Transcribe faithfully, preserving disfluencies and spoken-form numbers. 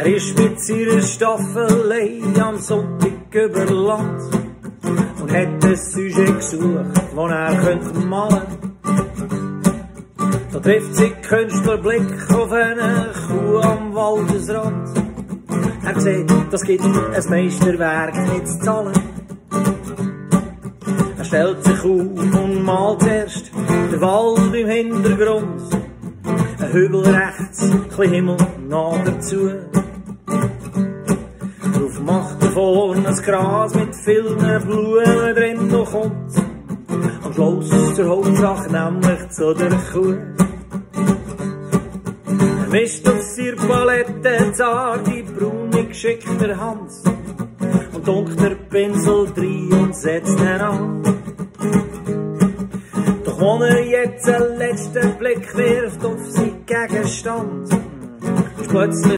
Er ist mit seiner Staffelei am Sonntag über Land und hat ein Sujet gesucht, das er könnte malen. Da trifft sich Künstlerblick auf eine Kuh am Waldesrand. Er sieht, das gibt ein Meisterwerk nicht zu zahlen. Er stellt sich auf und malt erst den Wald im Hintergrund. Ein Hügel rechts, ein bisschen Himmel nah dazu. Darauf macht er vorne ein Gras mit vielen Blumen drin noch kommt. Am Schluss zur Hauptsache, nämlich zu der Kuh. Er mischt auf seiner Palette zarte, braune, geschickter Hand und tunkt der Pinsel rein und setzt ihn an. Doch wenn er jetzt einen letzten Blick wirft auf seinen Gegenstand, ist plötzlich